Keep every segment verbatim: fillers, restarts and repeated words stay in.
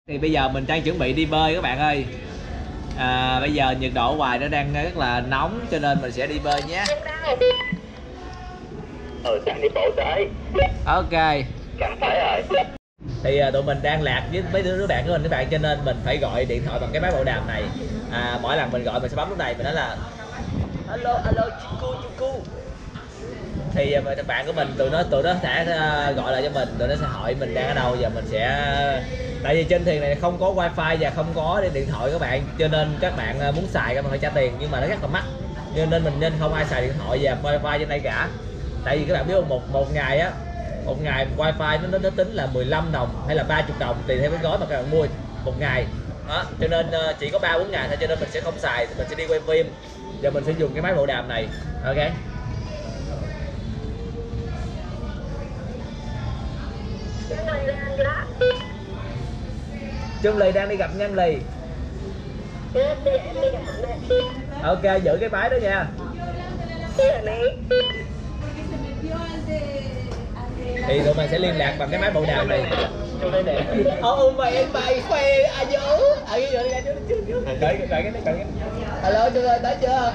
Thì bây giờ mình đang chuẩn bị đi bơi các bạn ơi. À, bây giờ nhiệt độ ngoài nó đang rất là nóng cho nên mình sẽ đi bơi nhé. Ừ, đang đi bộ tới. Ok. Cảm thấy rồi. Thì uh, tụi mình đang lạc với mấy đứa bạn của mình các bạn, cho nên mình phải gọi điện thoại bằng cái máy bộ đàm này. À, mỗi lần mình gọi mình sẽ bấm lúc này mình nói là alo alo Chiku Chiku. Thì uh, bạn của mình tụi nó tụi nó sẽ uh, gọi lại cho mình, tụi nó sẽ hỏi mình đang ở đâu và mình sẽ, tại vì trên thuyền này không có wifi và không có điện thoại các bạn, cho nên các bạn uh, muốn xài các bạn phải trả tiền, nhưng mà nó rất là mắc, cho nên mình nên không ai xài điện thoại và wifi trên đây cả. Tại vì các bạn biết không, một một ngày á, một ngày wifi nó, nó nó tính là mười lăm đồng hay là ba mươi đồng tùy theo cái gói mà các bạn mua một ngày đó, cho nên uh, chỉ có ba bốn ngày thôi, cho nên mình sẽ không xài, mình sẽ đi quay phim và mình sẽ dùng cái máy bộ đàm này. Ok. Trung Lì đang đi gặp Ngân Lì. Ok, giữ cái máy đó nha. Thì tụi mình sẽ liên lạc bằng cái máy bộ đàm này. Ô mày em mày khoe à dữ. À cái giờ đi ra trước trước. Đợi đợi cái này cái. Alo Trung ơi, tới chưa?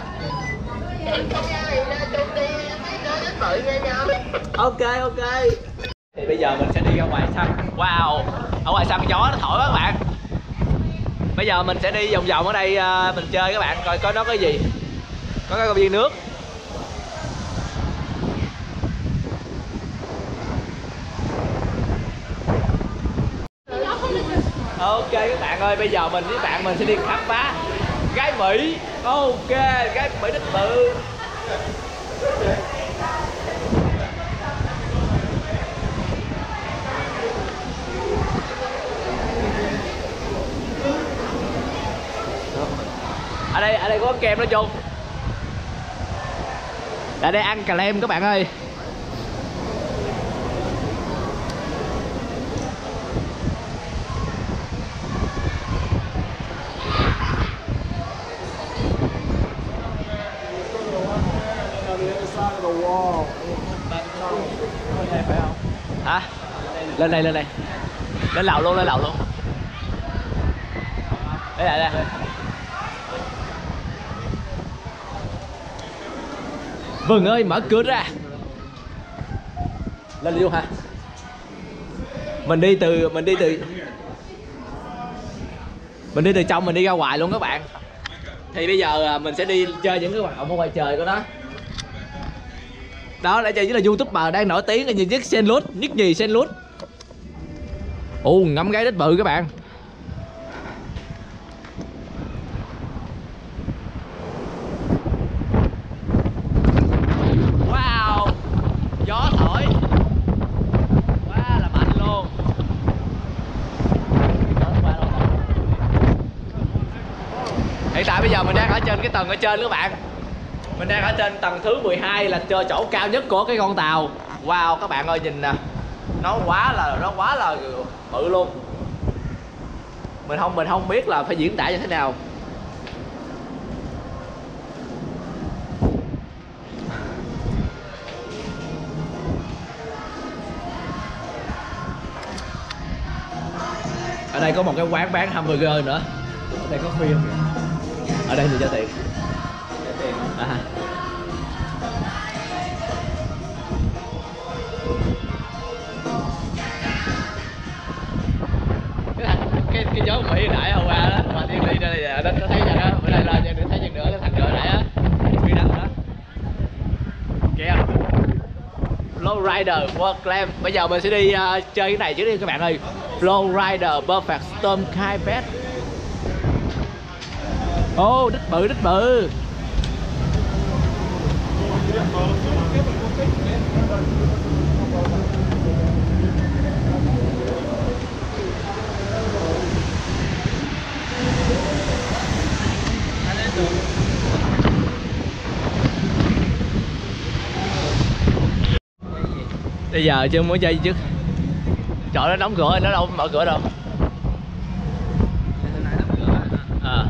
Ok ok. Thì bây giờ mình sẽ đi ra ngoài sân. Wow, ở ngoài sân gió nó thổi các bạn. Bây giờ mình sẽ đi vòng vòng ở đây mình chơi các bạn, coi có nó cái gì. Có cái công viên nước. Ok các bạn ơi, bây giờ mình với bạn mình sẽ đi khám phá gái Mỹ. Ok, gái Mỹ đích bự. Ở đây ở đây có kem đó Trung. Ở đây ăn cà lem các bạn ơi. Hả? Lên đây lên đây. Lên lầu luôn, lên lầu luôn. Đây lại đây. Vừng ơi, mở cửa ra. Lên luôn hả? Mình đi từ mình đi từ mình đi từ trong mình đi ra ngoài luôn các bạn. Thì bây giờ mình sẽ đi chơi những cái hoạt động ở ngoài trời của nó. Đó, để chơi với là YouTuber đang nổi tiếng là như nhất Sen Lút, nhất nhì Sen Lút. Ồ, ngắm gái đít bự các bạn. Wow, gió thổi quá là mạnh luôn. Hiện tại bây giờ mình đang ở trên cái tầng ở trên các bạn. Mình đang ở trên tầng thứ mười hai là chỗ cao nhất của cái con tàu. Wow các bạn ơi, nhìn nè. Nó quá là nó quá là bự luôn. Mình không mình không biết là phải diễn tả như thế nào. Ở đây có một cái quán bán hamburger nữa. Ở đây có phim. Ở đây thì cho tiền. À. Cái cái gió Mỹ nãy hôm qua đó mà Thiên Ly đây là nó thấy rằng á, bữa nay lên cho thấy chừng nữa cái thằng gỡ nãy á, phi đăng đó. Kìa. Flow Rider World Clam. Bây giờ mình sẽ đi uh, chơi cái này trước đi các bạn ơi. Flow Rider Perfect Storm Carpet. Ô, oh, đít bự đít bự. Bây giờ chưa muốn chơi trước. Trời, nó đóng cửa, nó đâu mở cửa đâu. À.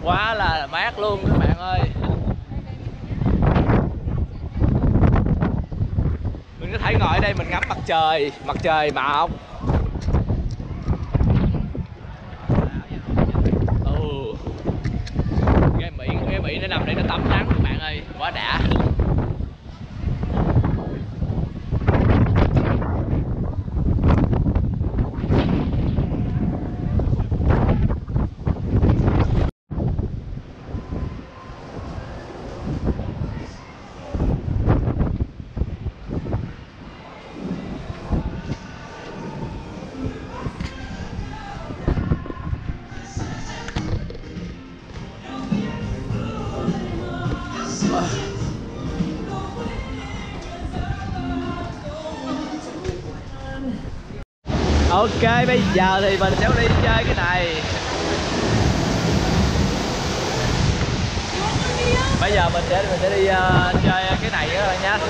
Quá là mát luôn các bạn ơi. Mình có thể ngồi ở đây mình ngắm mặt trời, mặt trời mọc. Ừ. Cái Mỹ, cái Mỹ nó nằm đây nó tắm nắng các bạn ơi, quá đã. Ok, bây giờ thì mình sẽ đi chơi cái này. Bây giờ mình sẽ mình sẽ đi uh, chơi cái này các bạn nha.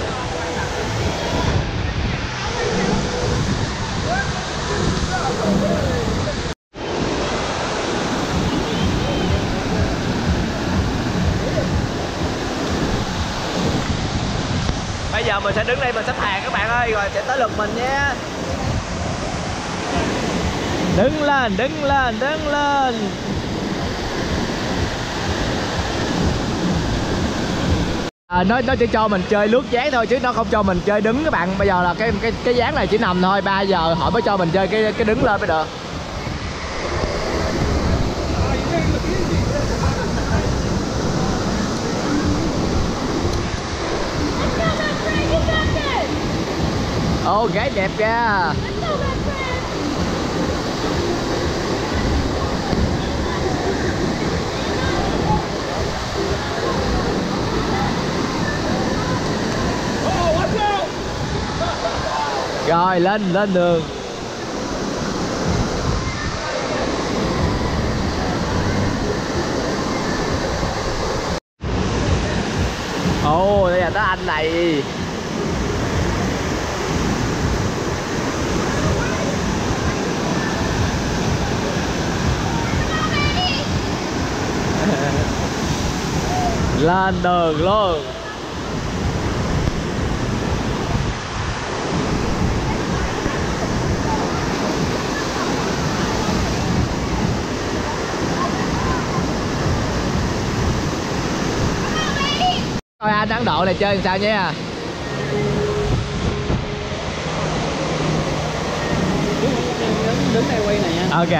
Bây giờ mình sẽ đứng đây mình xếp hàng các bạn ơi, rồi sẽ tới lượt mình nhé. Đứng lên, đứng lên, đứng lên. À, nó nó chỉ cho mình chơi lướt dáng thôi chứ nó không cho mình chơi đứng các bạn. Bây giờ là cái cái cái dáng này chỉ nằm thôi, ba giờ họ mới cho mình chơi cái cái đứng lên mới được. Ô, gái đẹp kìa. Rồi lên lên đường. Ồ, đây là tới anh này. Lên đường luôn. Thôi anh Ấn Độ này chơi làm sao nha. Đứng đây quay này nha. Ok.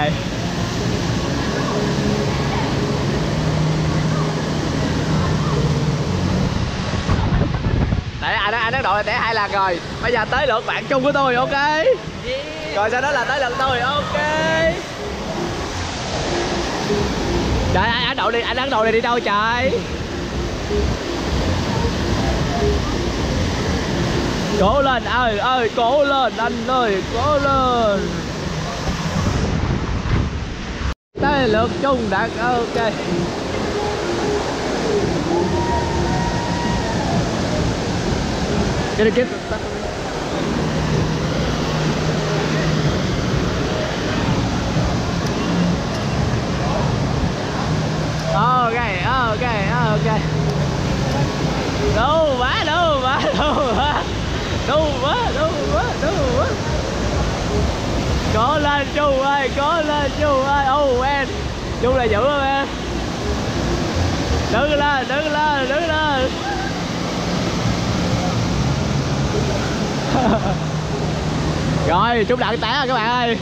Để anh anh Ấn Độ này té hai lần rồi. Bây giờ tới lượt bạn chung của tôi, ok? Yeah. Rồi sau đó là tới lượt tôi, ok. Trời, anh Ấn Độ đi, anh Ấn Độ này đi đâu trời? Cố lên ơi ơi, cố lên anh ơi, cố lên. Tới lượt chung đạt, ok. Cái đi kiếm. Ok, ok, ok. Đâu quá, đâu quá, đâu quá. Đâu quá, đâu quá, đâu quá. Cố lên Chu ơi, cố lên Chu ơi. Oh em, Chu là dữ không em? Đứng lên, đứng lên, đứng lên. Rồi, chúng đặng té rồi các bạn ơi.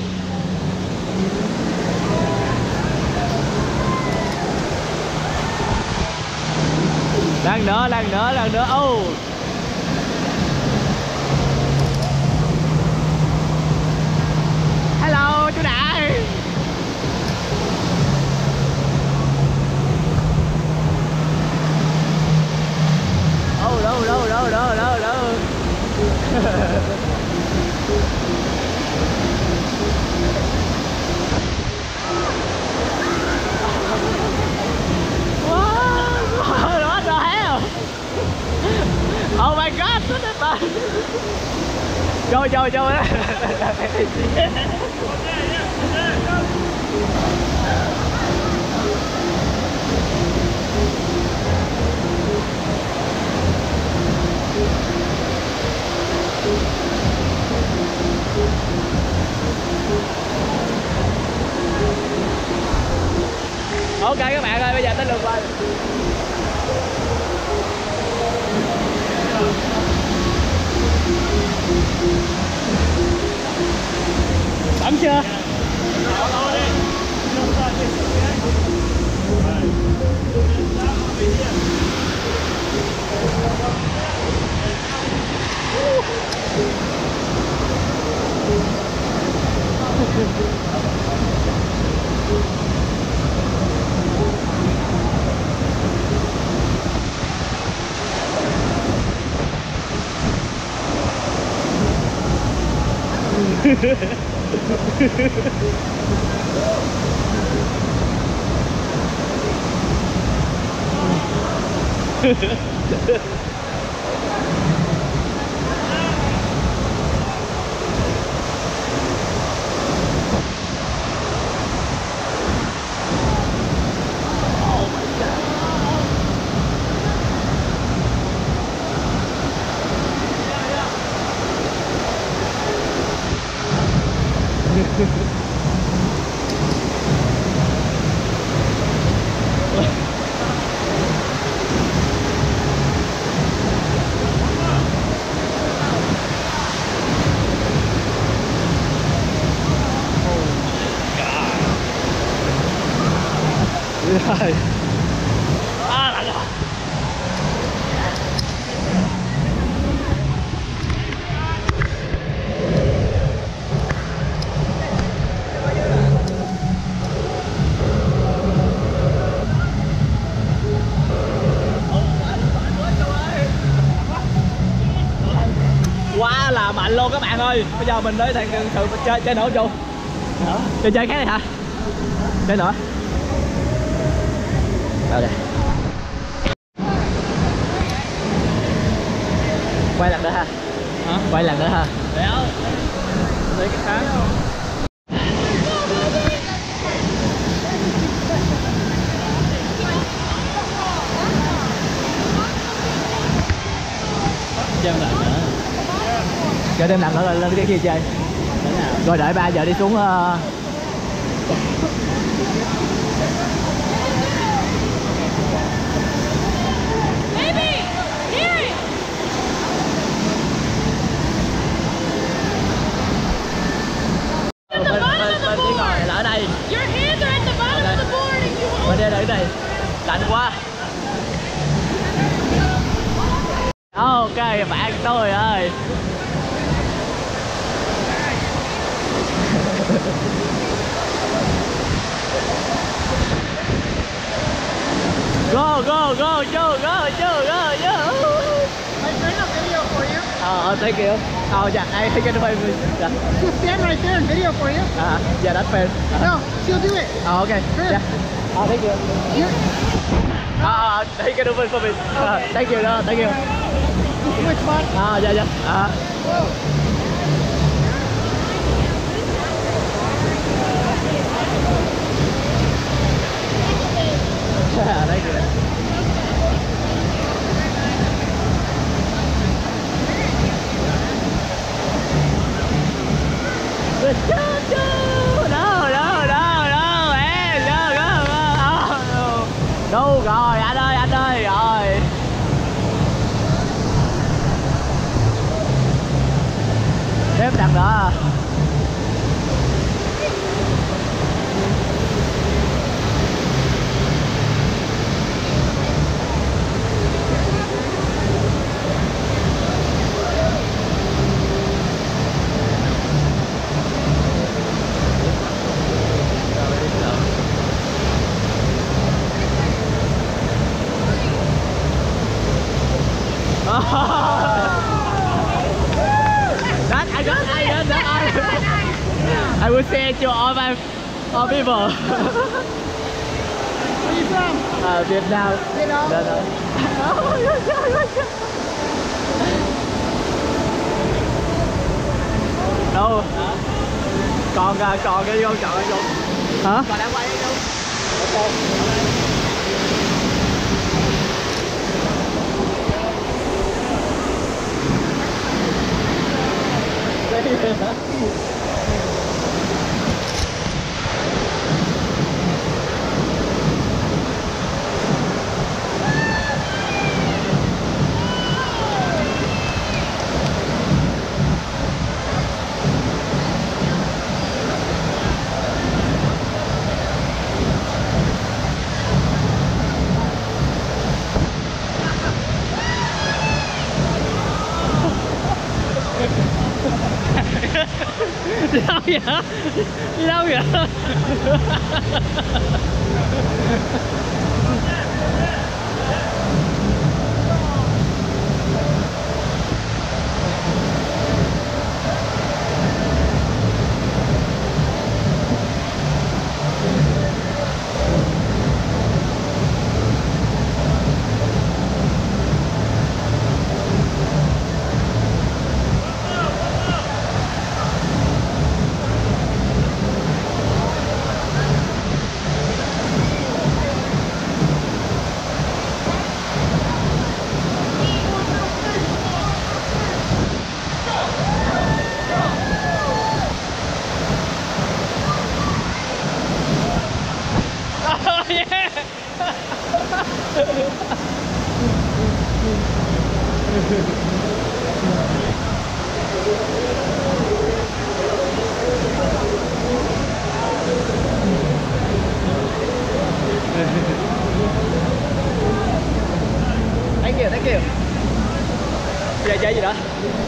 Lần nữa, lần nữa, lần nữa. Oh. Hello chú Đại. Oh, đâu đâu đâu đâu đâu đâu. Wow, đó rồi heo. Oh my god, what the fuck. Trời trời trời. Bấm chưa? Rồi. À, lạnh rồi. Quá là mạnh luôn các bạn ơi. Bây giờ mình tới thằng thử chơi chơi nữa chú. Chơi chơi khác này hả? Chơi nữa. Ok. Quay lần nữa ha. Hả? Quay lần nữa ha. Đéo. Lấy cái khác. Chơi lần nữa. Chơi thêm lần nữa rồi lên cái kia chơi. Rồi đợi ba giờ đi xuống uh... ở đây. Your hands are at the bottom of the board and you hold. Mình đi ở đây. Lạnh quá. Ok bạn tôi ơi. Go go go go go go go go. I made a video for you. Oh, thank you. Oh yeah, I think it's my yeah. She'll stand right there and video for you. Uh, yeah, that's fair. Uh, No, she'll do it. oh, okay. Sure. Yeah. Oh, thank you. You, Ah, uh, he can do it for me. Uh, thank you. No, thank you. which spot? Ah, yeah, yeah. Ah. Whoa. Yeah, thank you. Good job, Joe. No, no, no, no, em, go, go, go. Oh, no. Đâu rồi, anh ơi, anh ơi, rồi. Tiếp đặt nữa. That I got, I got that. I, I will say it to all my all people. Where you from? Uh, Vietnam. Vietnam? No, no. Oh, yes, yes, yes. Đâu? Còn còn cái vô chọn cái vô. Hả? Còn đang quay cái vô. Ok. vậy? Đi đâu vậy? Thank you, thank you. Bây giờ chơi gì đó?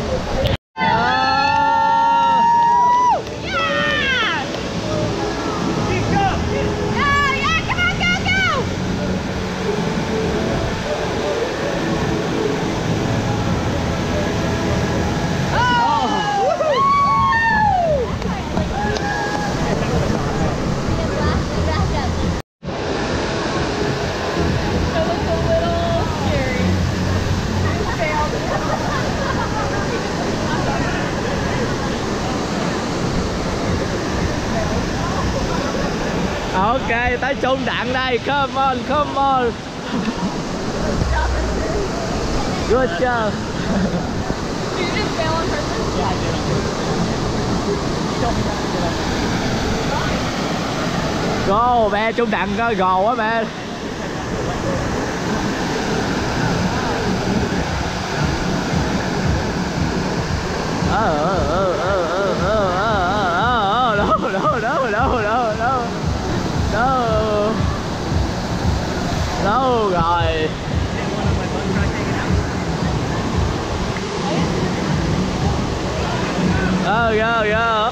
Ok, tới trung đạn đây. Come on, come on. Good job. Did you just fail on purpose? Yeah, I did. Go, mẹ trung đạn gò quá mẹ. Ờ ờ ờ ờ ờ ờ ờ đâu đâu đâu đâu đâu đâu đâu đâu rồi. Ờ go go.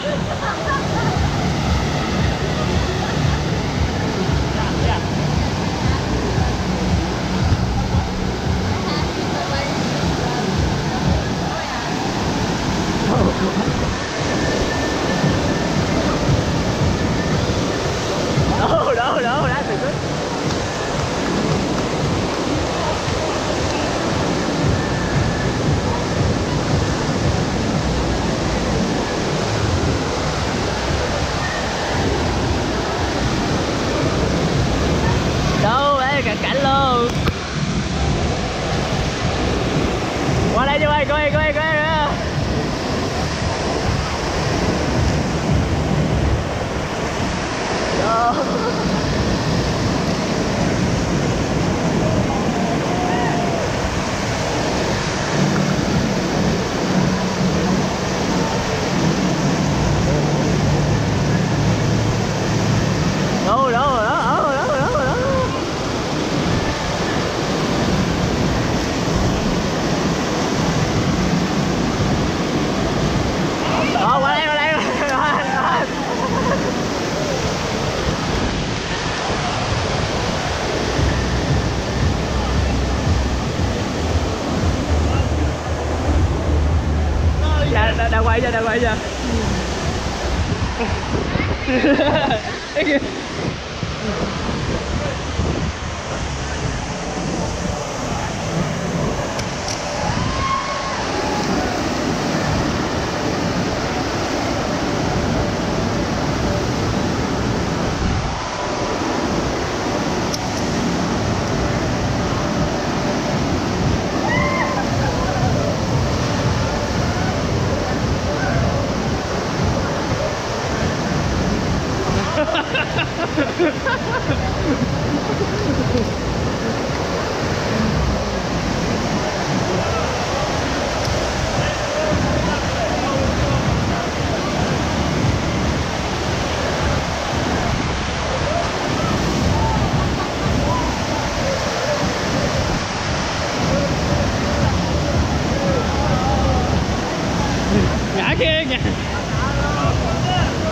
Đâu đâu đâu đã từ từ. Đâu đấy cận cảnh luôn. Qua đây cho ơi, coi coi coi. Đâu đâu đâu đâu đâu đâu đâu. Ờ, qua đây qua đây. Dạ, đã, đã quay chưa, đã quay chưa. Ngã kia kìa.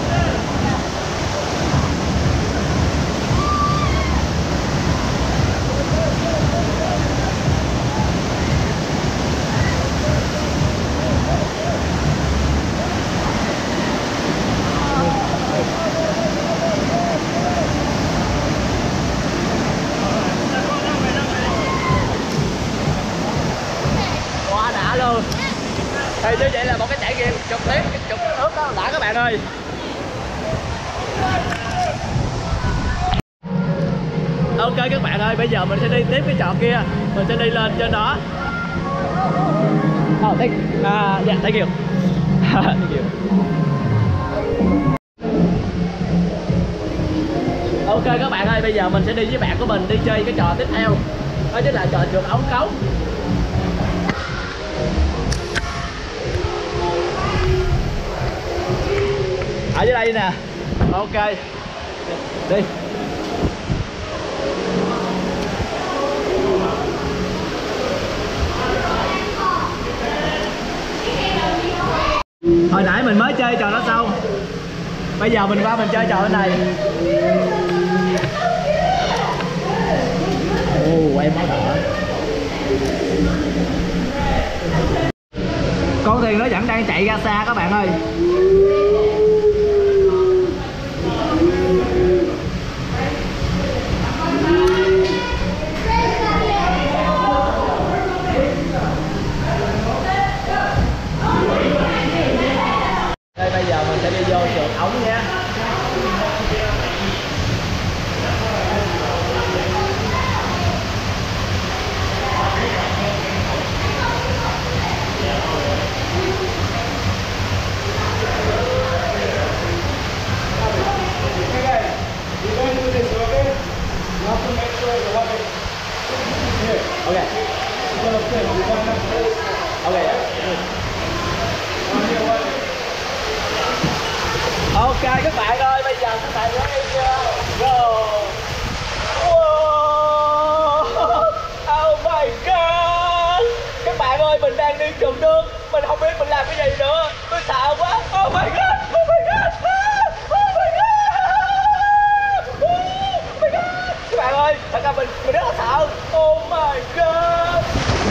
Rồi như vậy là một cái trải nghiệm trực tiếp cái trục nước đó đã các bạn ơi. Ok các bạn ơi, bây giờ mình sẽ đi tiếp cái trò kia, mình sẽ đi lên trên đó. Oh, thank, uh, yeah, thank you. Thank you. Ok các bạn ơi, bây giờ mình sẽ đi với bạn của mình đi chơi cái trò tiếp theo. Đó chính là trò trượt ống cống. Ở dưới đây nè. Ok. Đi. Hồi nãy mình mới chơi trò đó xong. Bây giờ mình qua mình chơi trò bên này. Ồ, em máu đỏ. Con thuyền nó vẫn đang chạy ra xa các bạn ơi. Đây bây giờ mình sẽ đi vô trượt ống nha. Okay. Okay. Ok các bạn ơi, bây giờ các bạn ready chưa? Go. Wow. Oh my god. Các bạn ơi, mình đang đi trượt nước, mình không biết mình làm cái gì nữa. Tôi sợ quá. Oh my god. Oh my god. Oh my god. Oh my god. Các bạn ơi, thật ra mình mình rất là sợ. Oh my god.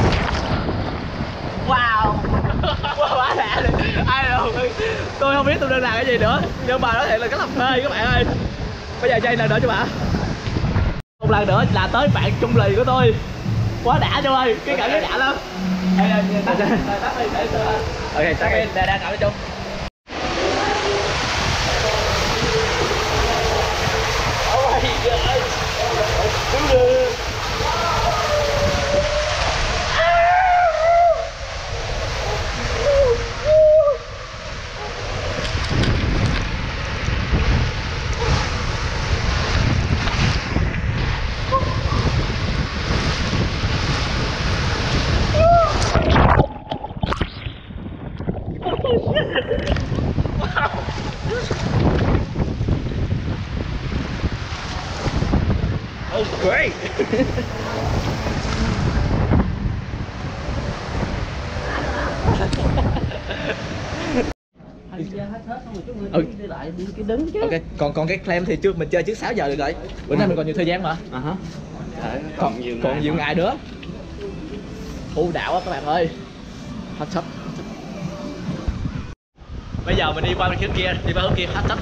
Wow. Wow, quá đã rồi. Ai đâu. Tôi không biết tôi đang làm cái gì nữa, nhưng mà nói thiệt là rất là phê các bạn ơi. Bây giờ chơi nào nữa cho bạn. Một lần nữa là tới bạn chung lì của tôi. Quá đã cho ơi, cái cảm giác đã lắm. Ok, tắt đi, đang cảm thấy chung. Oh my god. Oh, great! Ừ. Ok, còn còn cái claim thì chưa mình chơi trước sáu giờ được rồi. Bữa nay mình còn nhiều thời gian mà. À hả? Còn nhiều còn nhiều ngày nữa. U đạo á các bạn ơi. Hot tub. Bây giờ mình đi qua bên hướng kia, đi qua hướng kia hot tub.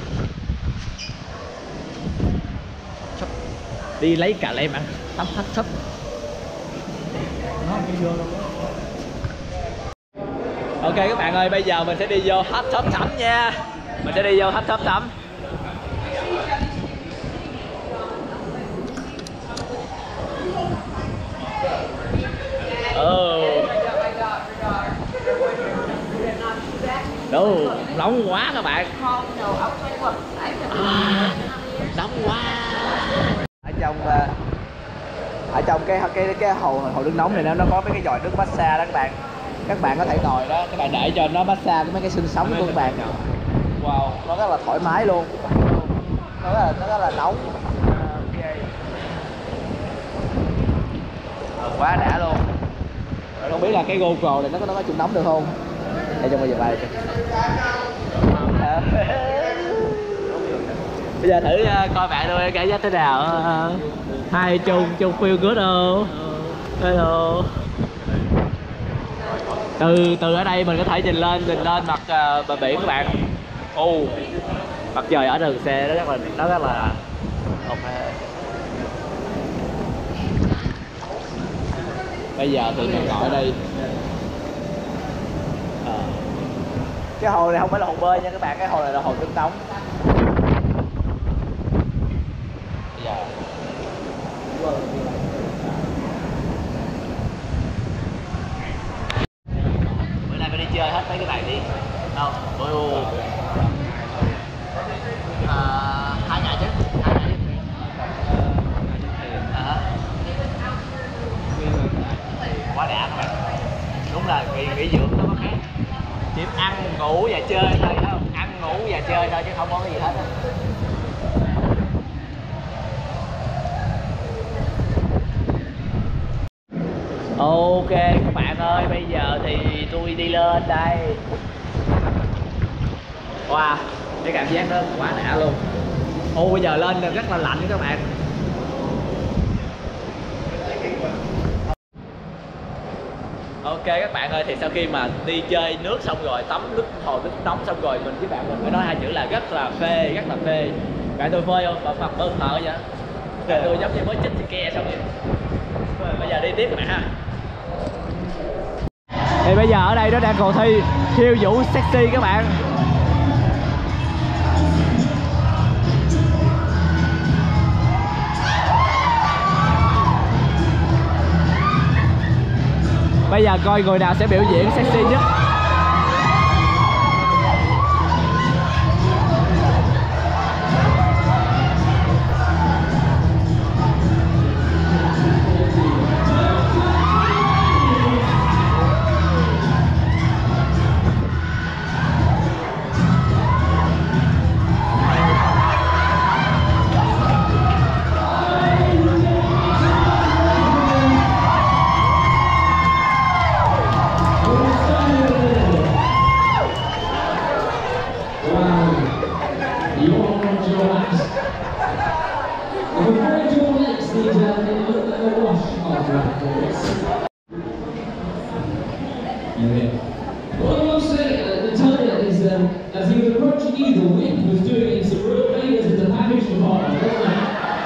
Đi lấy cà lem ăn, tắm hot tub. Ok các bạn ơi, bây giờ mình sẽ đi vô hot tub tắm nha. Mình sẽ đi vô hot tub tắm. Oh. Đâu, nóng quá các bạn. À, nóng quá. Ở trong ở trong cái cái cái hồ hồ nước nóng này nó nó có mấy cái vòi nước massage đó các bạn. Các bạn có thể ngồi đó, các bạn để cho nó massage mấy cái xương sống của các bạn. Wow, nó rất là thoải mái luôn. Nó rất là nó rất là nóng. Quá đã luôn. Tôi không biết là cái GoPro này nó có nó có chịu nóng được không? Để cho bây giờ bài. Bây giờ thử uh, coi bạn tôi cảm giác thế nào. Uh, hai chung chung feel good không? Hello. Từ từ ở đây mình có thể nhìn lên nhìn lên mặt uh, bờ biển các bạn. Ồ, oh, mặt trời ở đường xe nó rất là nó rất là ok. Bây giờ thì mình ngồi ở đây. À, Cái hồ này không phải là hồ bơi nha các bạn, cái hồ này là hồ nước nóng. Bây giờ bữa nay phải đi chơi hết mấy cái này đi không bơi u à, hai ngày chứ hai ngày chứ à, quá đã các bạn, đúng là nghỉ nghỉ dưỡng nó có khác, chỉ ăn ngủ và chơi thôi, thấy không? Ăn ngủ và chơi thôi chứ không có cái gì hết á. Ok các bạn ơi, bây giờ thì tôi đi lên đây. Wow, cái cảm giác đó quá đã luôn. Ô bây giờ lên rất là lạnh các bạn. Ok các bạn ơi, thì sau khi mà đi chơi nước xong rồi, tắm nước hồ nước nóng xong rồi, mình với bạn mình phải nói hai chữ là rất là phê, rất là phê. Bạn tôi phê không? Bạn mặt bơ thợ vậy? Rồi tôi giống như mới chích ke xong vậy. Bây giờ đi tiếp các bạn ha. Thì bây giờ ở đây nó đang còn thi khiêu vũ sexy các bạn. Bây giờ coi người nào sẽ biểu diễn sexy nhất. What I will say, uh, Natalia, is um, as he was approaching you, the wind was doing some real favours in the package department, wasn't it?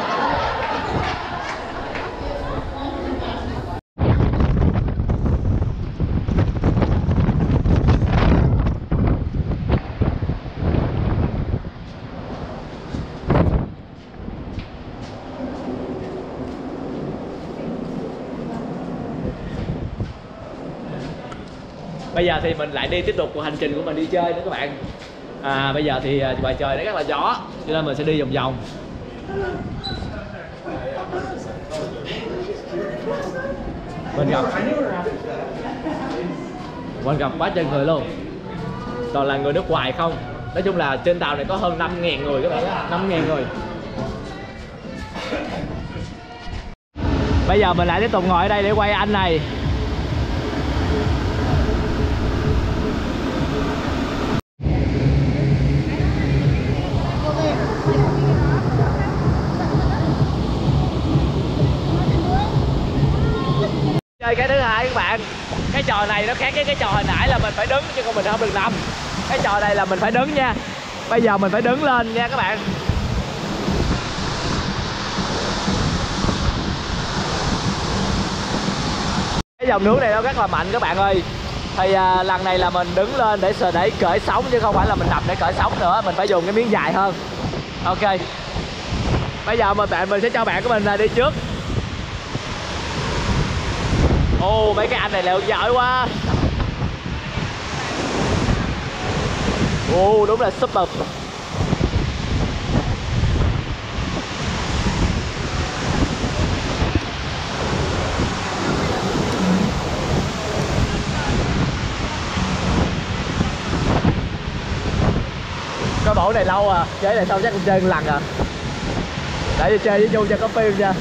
Bây giờ thì mình lại đi tiếp tục cuộc hành trình của mình đi chơi nữa các bạn. À, bây giờ thì ngoài trời nó rất là gió cho nên mình sẽ đi vòng vòng. Mình gặp mình gặp quá trời người luôn, toàn là người nước ngoài không. Nói chung là trên tàu này có hơn năm nghìn người các bạn á, năm nghìn người. Bây giờ mình lại tiếp tục ngồi ở đây để quay anh này. Chơi cái thứ hai các bạn, cái trò này nó khác với cái trò hồi nãy là mình phải đứng chứ không mình không được nằm. Cái trò này là mình phải đứng nha. Bây giờ mình phải đứng lên nha các bạn. Cái dòng nước này nó rất là mạnh các bạn ơi. Thì à, lần này là mình đứng lên để sờ để cởi sóng chứ không phải là mình nằm để cởi sóng nữa. Mình phải dùng cái miếng dài hơn. Ok. Bây giờ mình bạn mình sẽ cho bạn của mình là đi trước. Ồ, oh, mấy cái anh này leo giỏi quá. Ồ, oh, đúng là super. Cái bộ này lâu à, chơi này xong chắc cũng chơi một lần à. Để đi chơi với Dung cho có phim nha.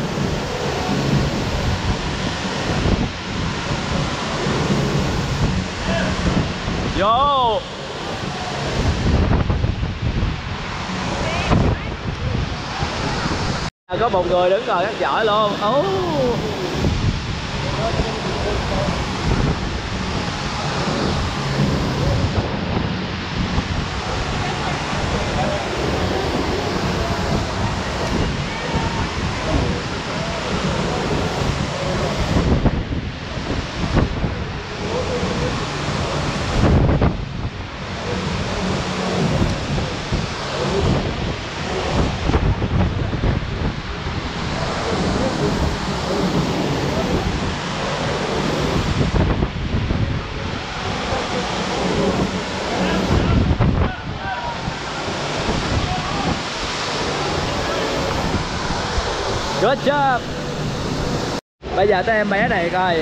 Vô. Có một người đứng rồi rất giỏi luôn. Oh. Good job. Bây giờ tới em bé này coi.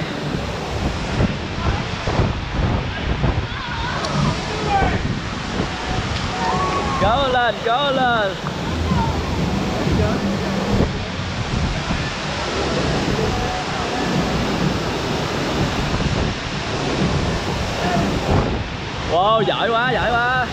Cố lên, cố lên. Wow, giỏi quá, giỏi quá.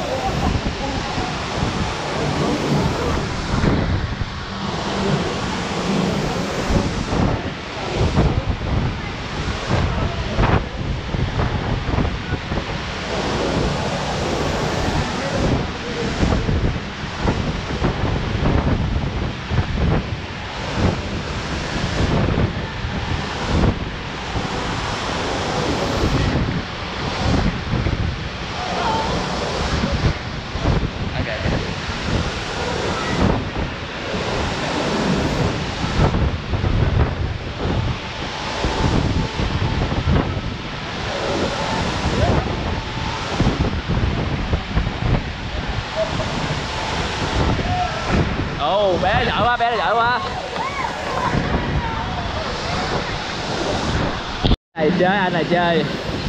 Ồ, oh, bé giỏi quá, bé giỏi quá. Này chơi, anh này chơi.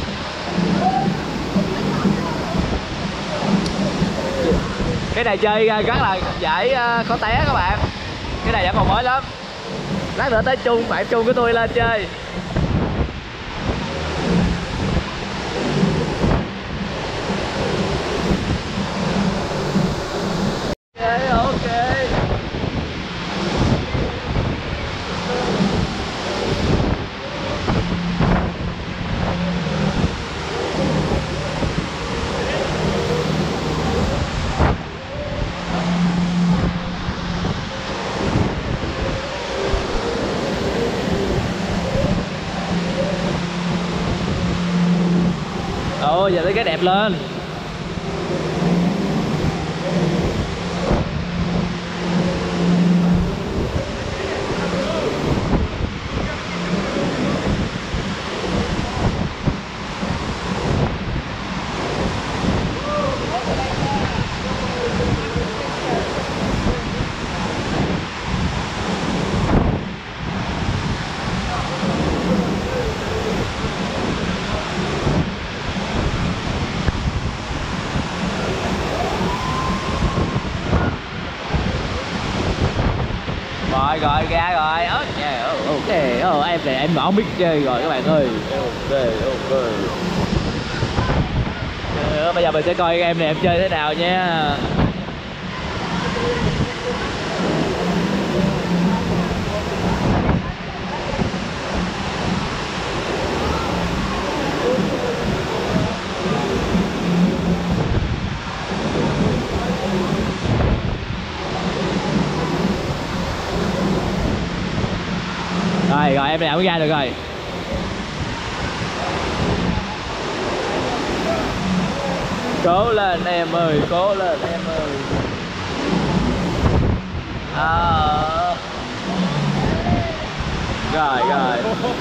Cái này chơi rất là dễ khó té các bạn. Cái này vẫn còn mới lắm. Lát nữa tới chung, bạn chung của tôi lên chơi. Ồ, giờ tới cái đẹp lên. Rồi rồi ra rồi. Ok ok. Oh, em này em không biết chơi rồi các bạn ơi. Ok ok. Ờ, bây giờ mình sẽ coi em này em chơi thế nào nha. Rồi rồi em này không ra được rồi. Cố lên em ơi, cố lên em ơi. À... Rồi rồi.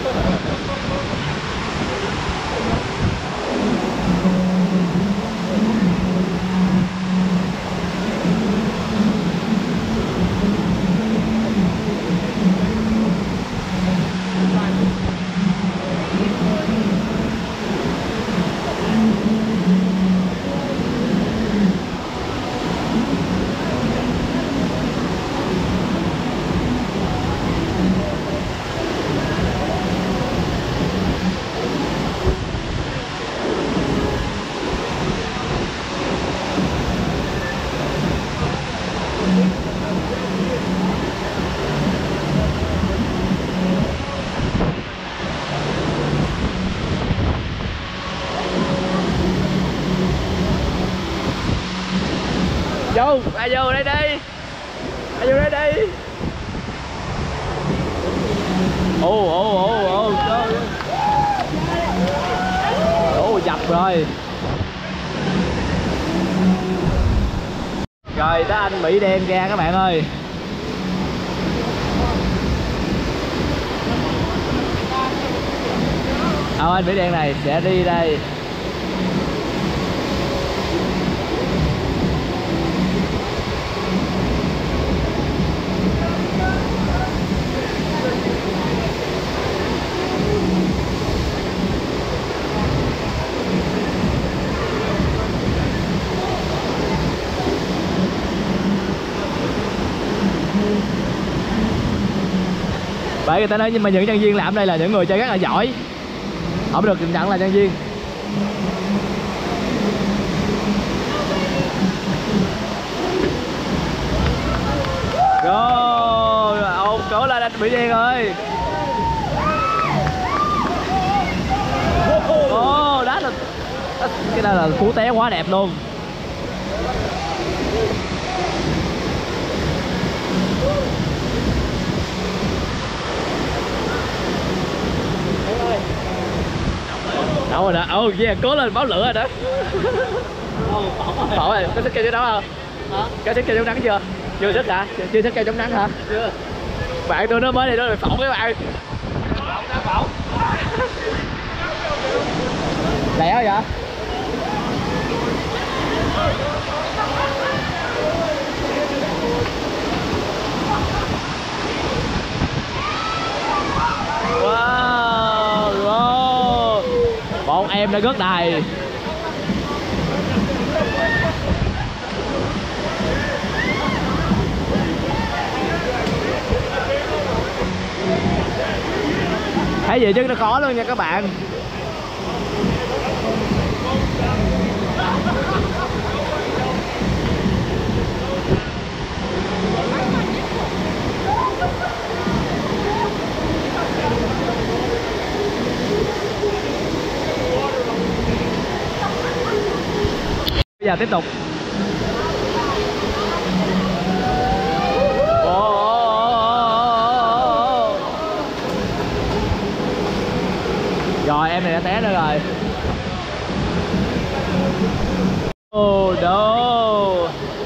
Vô, ai vô đây đi. Ai vô đây đi. Ồ ồ ồ ồ trời. Ồ dập rồi. Rồi tới anh Mỹ đen ra các bạn ơi. Ờ, anh Mỹ đen này sẽ đi đây. bởi người ta nói nhưng mà những nhân viên làm đây là những người chơi rất là giỏi, không được nhận là nhân viên. Rồi, ông cố lên anh Mỹ Đen ơi. Ồ, đá là cái đó là cú té quá đẹp luôn. Đâu rồi đó, oh yeah, cố lên báo lửa rồi đó. Phỏng rồi, có thích keo chống nắng không? Hả? Có thích keo chống nắng chưa? Chưa thích hả? Chưa thích keo chống nắng hả? Chưa. Bạn tôi nó mới đây đó rồi phỏng các bạn. Phỏng, lẹ vậy? Wow, wow. Bọn em đã rớt đài. Thấy gì chứ nó khó luôn nha các bạn. Bây giờ tiếp tục. Rồi em này đã té nữa rồi. Oh no.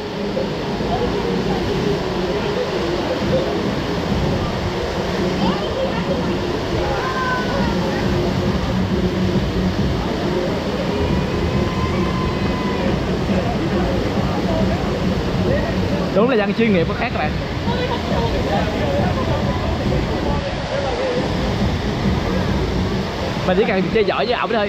Đúng là dân chuyên nghiệp có khác các bạn. Mình chỉ cần chơi giỏi với ổng thôi.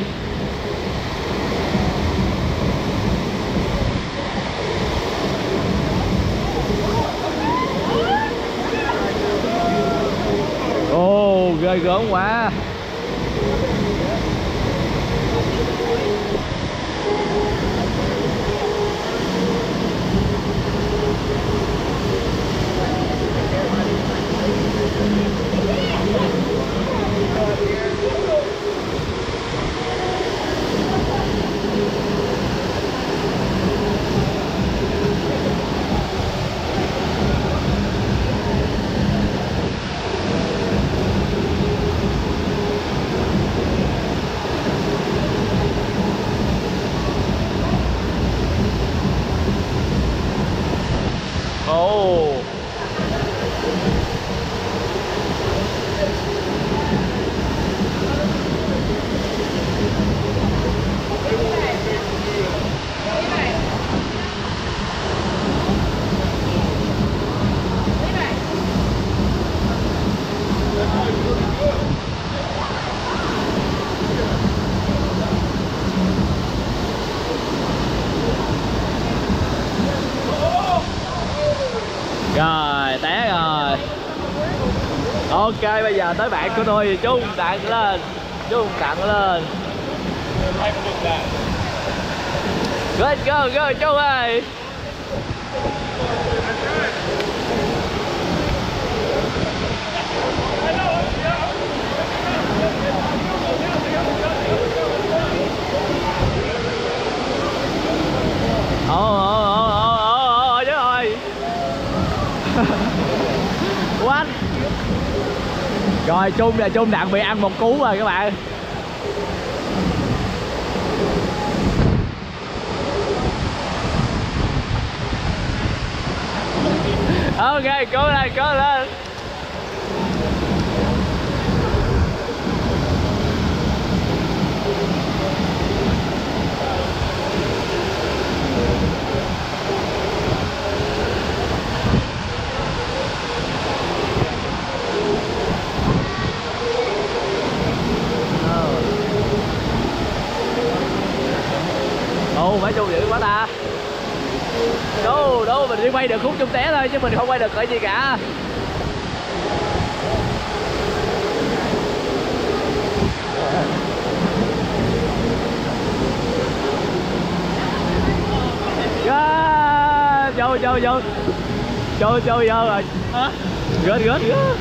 Ồ, oh, ghê gớm quá. Rồi, té rồi. Ok, bây giờ tới bạn của tôi, Trung tặng lên. Trung tặng lên. Let's go, go, Trung ơi. Ồ, ồ, ồ, ồ, ồ, ồ, chứ rồi. What? Rồi, Trung là Trung đặng bị ăn một cú rồi các bạn. Ok, cố lên, cố lên. Ồ, phải Trung dữ quá ta. Đâu, đâu, mình chỉ quay được khúc Trung té thôi chứ mình không quay được cái gì cả. vô vô vô vô vô rồi hả gớt gớt gớt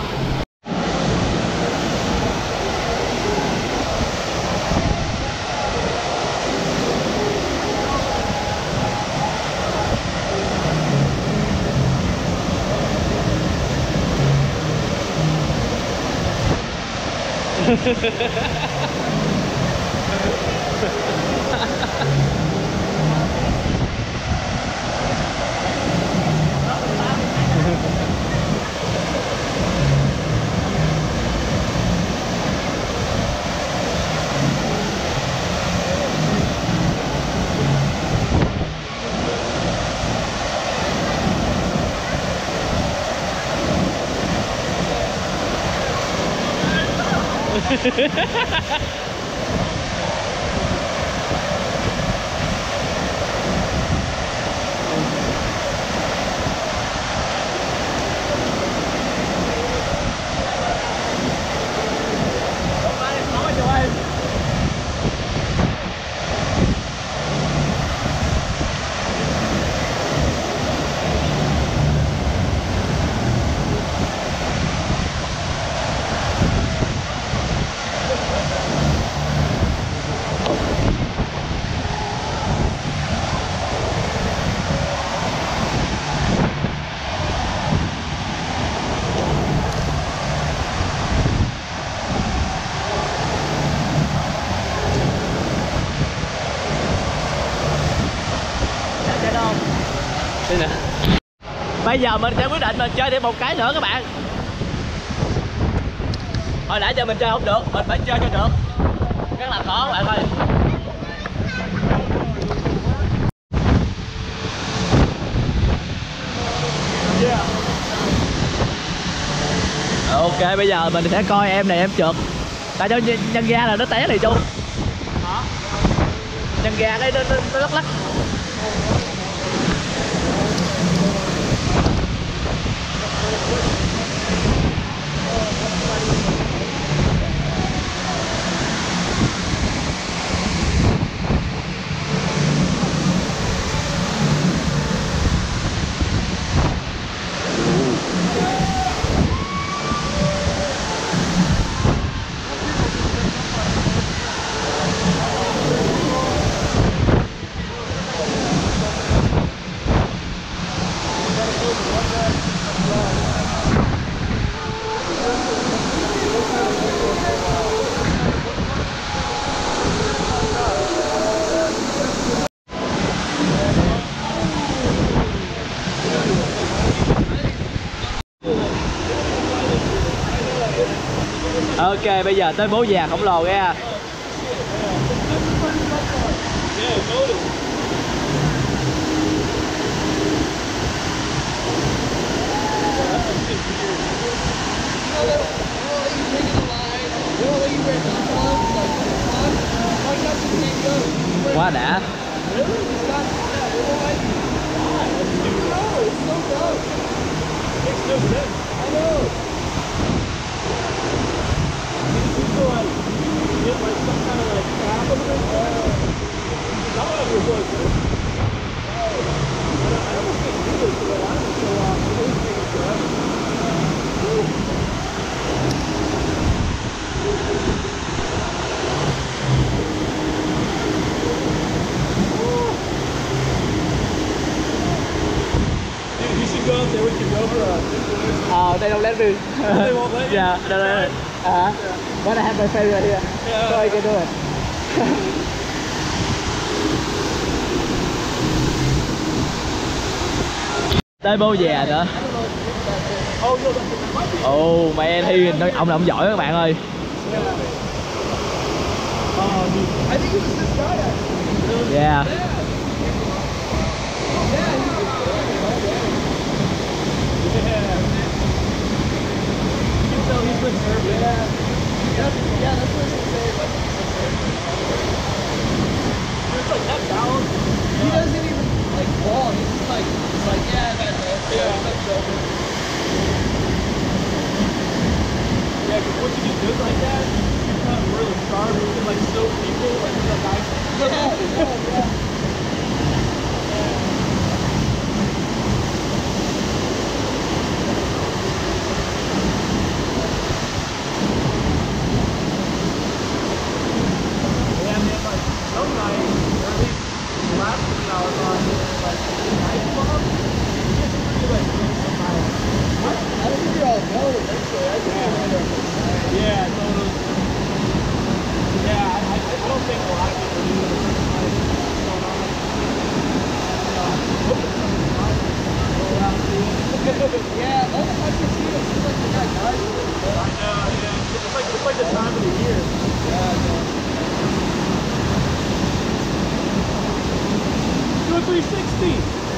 đây nè. Bây giờ mình sẽ quyết định mình chơi thêm một cái nữa các bạn. Hồi nãy giờ mình chơi không được, mình phải chơi cho được. Rất là khó các bạn ơi. Ok, bây giờ mình sẽ coi em này em trượt. Tại cho nhân ga là nó té thì chung. Nhân ga cái nó, nó, nó lắc lắc. Ok, bây giờ tới bố già khổng lồ nha. Quá đã. Oh, they don't let me. They won't let you? Yeah, no, no, no. Uh, but I have my friend right here, Yeah. so I can do it. Tới bố già nữa. Oh man, Thi ông là ông giỏi các bạn ơi. Yeah. He doesn't even like fall. He's just like, he's like, yeah, that's it. Yeah, that's over. Yeah, because once you get good like that, you become really sharp. You can like soak people like with a knife. Yeah, yeah, yeah. three sixty.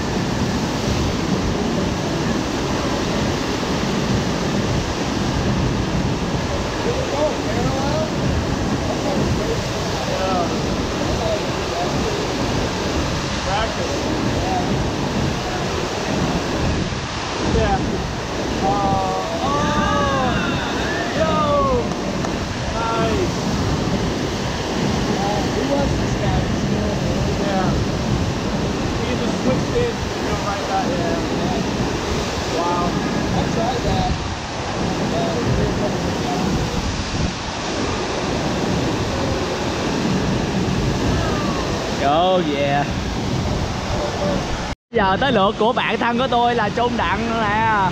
Yeah. Uh, oh, yo, nice. He was this guy. Yeah. He just switched in, go right back. Yeah. Wow. I tried that. Oh yeah. Giờ tới lượt của bạn thân của tôi là Trung Đặng nữa nè.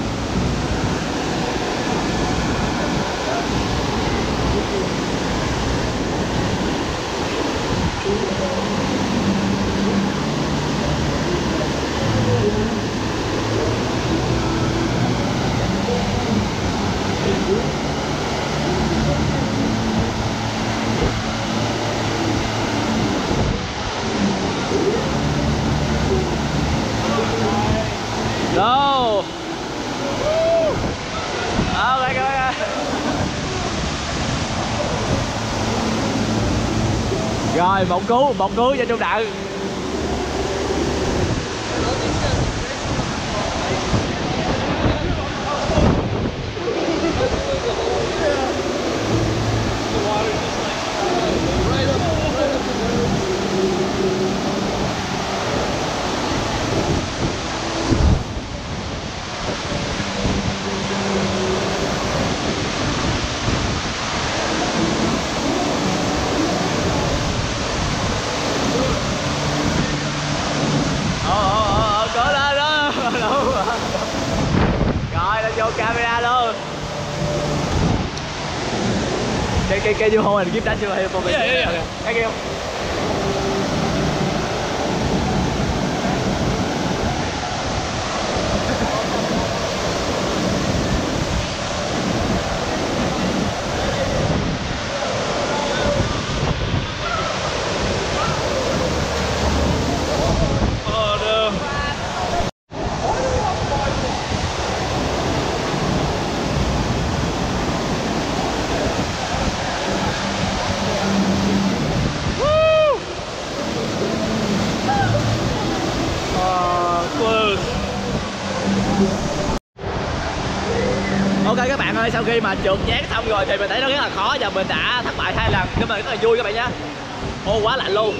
Go. Oh my God. Rồi một cú, một cú cho Trung Đặng. Rồi lên vô camera luôn. Cái cái cái you hold and give that to him for me. Yeah, yeah, yeah. Thank you. Oh no. Ok các bạn ơi, sau khi mà trượt dán xong rồi thì mình thấy nó rất là khó và mình đã thất bại hai lần, nhưng mà rất là vui các bạn nhé. Ô quá lạnh luôn.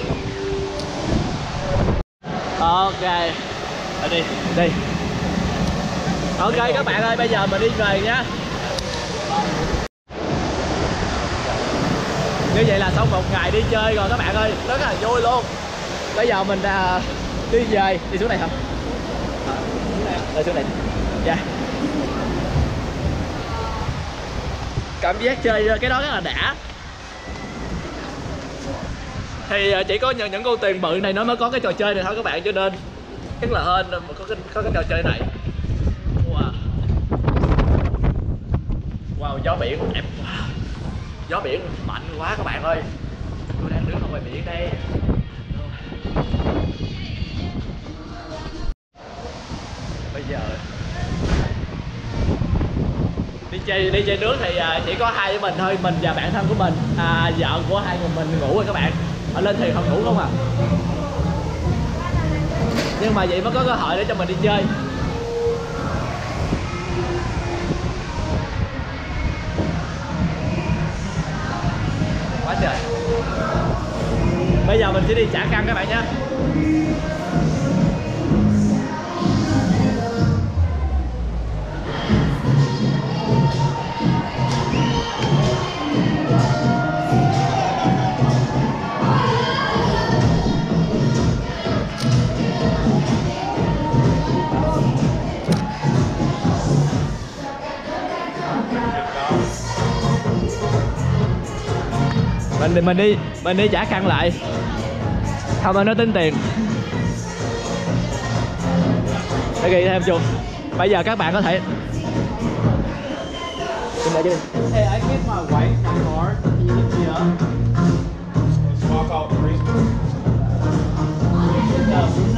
Ok, đi đi. Ok các bạn ơi, bây giờ mình đi về nhé. Như vậy là xong một ngày đi chơi rồi các bạn ơi, rất là vui luôn. Bây giờ mình uh, đi về, đi xuống này không? Đi xuống này. Dạ. Yeah. Cảm giác chơi cái đó rất là đã. Thì chỉ có những những con tiền bự này nó mới có cái trò chơi này thôi các bạn, cho nên rất là hên có cái có cái trò chơi này. Wow, wow gió biển đẹp quá, gió biển mạnh quá các bạn ơi. Tôi đang đứng ở ngoài biển đây. Bây giờ đi chơi đi chơi nước thì chỉ có hai với mình thôi, mình và bạn thân của mình, à, vợ của hai người mình ngủ rồi các bạn. Họ lên thuyền không ngủ không à, nhưng mà vậy mới có cơ hội để cho mình đi chơi. Quá trời. Bây giờ mình sẽ đi trả khăn các bạn nhé. Mình mình đi mình đi trả khăn lại, không thôi nó tính tiền. Để ghi thêm chuột. Bây giờ các bạn có thể Hey, I gave my wife my card. Can you look me up? Walk out, please. Ờ.